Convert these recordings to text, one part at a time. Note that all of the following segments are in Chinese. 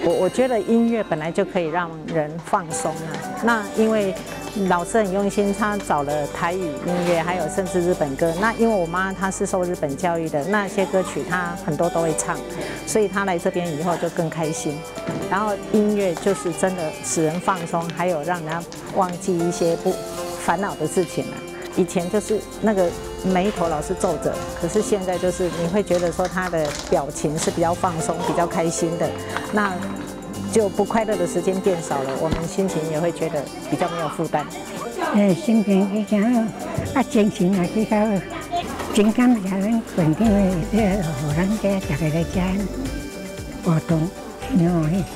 我觉得音乐本来就可以让人放松了。那因为老师很用心，他找了台语音乐，还有甚至日本歌。那因为我妈她是受日本教育的，那些歌曲她很多都会唱，所以她来这边以后就更开心。然后音乐就是真的使人放松，还有让人家忘记一些烦恼的事情了。以前就是那个眉头老是皱着，可是现在就是你会觉得说他的表情是比较放松、比较开心的，那就不快乐的时间变少了，我们心情也会觉得比较没有负担。 心情比较好，精神也比较好，情感也咱稳定的，互咱大家来遮活动，挺欢喜。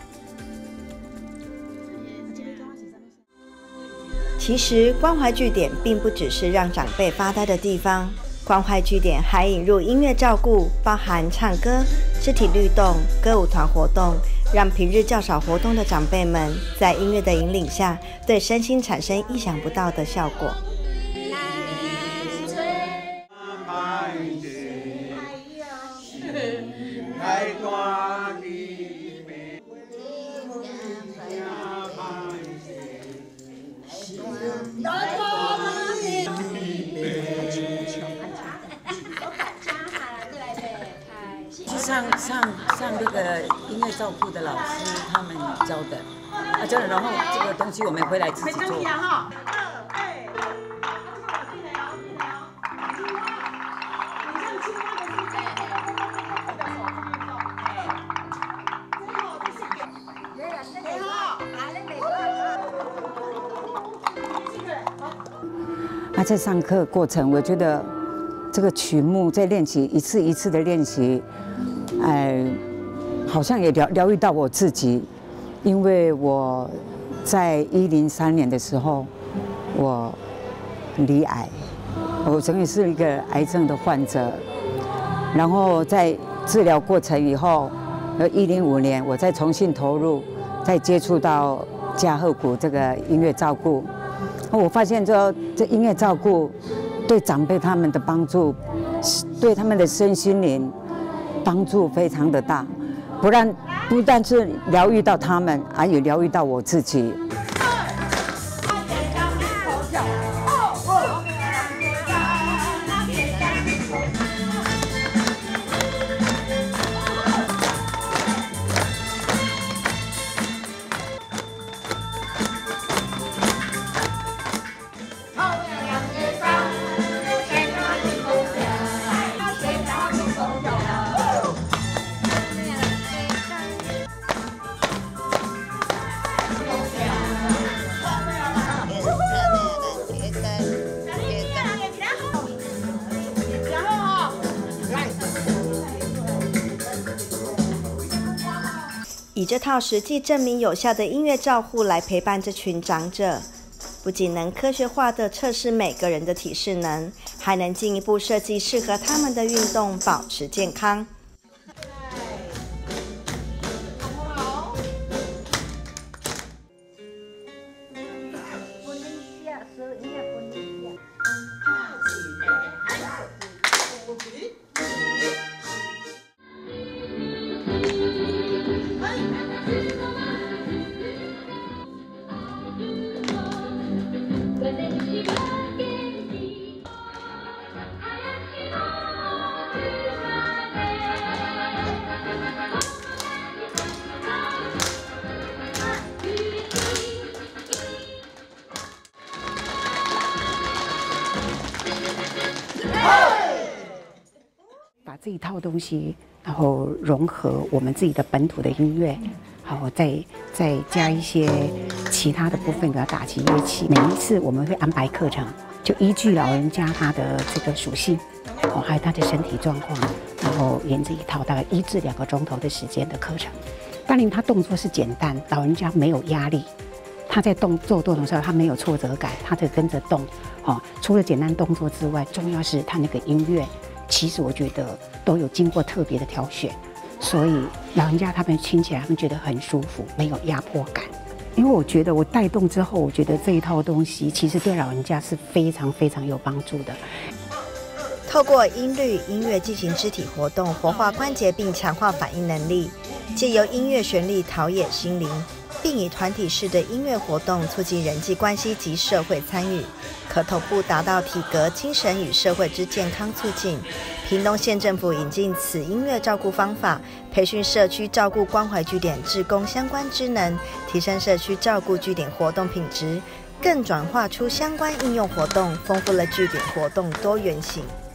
其实关怀据点并不只是让长辈发呆的地方，关怀据点还引入音乐照顾，包含唱歌、肢体律动、歌舞团活动，让平日较少活动的长辈们在音乐的引领下，对身心产生意想不到的效果。 上这个音乐照顾的老师他们教的，教的，然后这个东西我们回来自己做。在上课过程，我觉得这个曲目在练习一次一次的练习，好像也疗愈到我自己，因为我在103年的时候，我罹癌，我曾经是一个癌症的患者，然后在治疗过程以后，105年我再重新投入，再接触到嘉禾谷这个音乐照顾。我发现这音乐照顾对长辈他们的帮助，对他们的身心灵帮助非常的大，不但是疗愈到他们，而也疗愈到我自己。 以这套实际证明有效的音乐照护来陪伴这群长者，不仅能科学化地测试每个人的体适能，还能进一步设计适合他们的运动，保持健康。 把这一套东西，然后融合我们自己的本土的音乐，然后再加一些其他的部分给它打击乐器。每一次我们会安排课程，就依据老人家他的这个属性，还有他的身体状况，然后沿着一套大概1至2个钟头的时间的课程。当然，他动作是简单，老人家没有压力。他在做动的时候，他没有挫折感，他在跟着动。除了简单动作之外，重要是他那个音乐，其实我觉得都有经过特别的挑选，所以老人家他们听起来，他们觉得很舒服，没有压迫感。因为我觉得我带动之后，我觉得这一套东西其实对老人家是非常非常有帮助的。 透过音律音乐进行肢体活动，活化关节并强化反应能力。 借由音乐旋律陶冶心灵，并以团体式的音乐活动促进人际关系及社会参与，可同步达到体格、精神与社会之健康促进。屏东县政府引进此音乐照顾方法，培训社区照顾关怀据点志工相关职能，提升社区照顾据点活动品质，更转化出相关应用活动，丰富了据点活动多元性。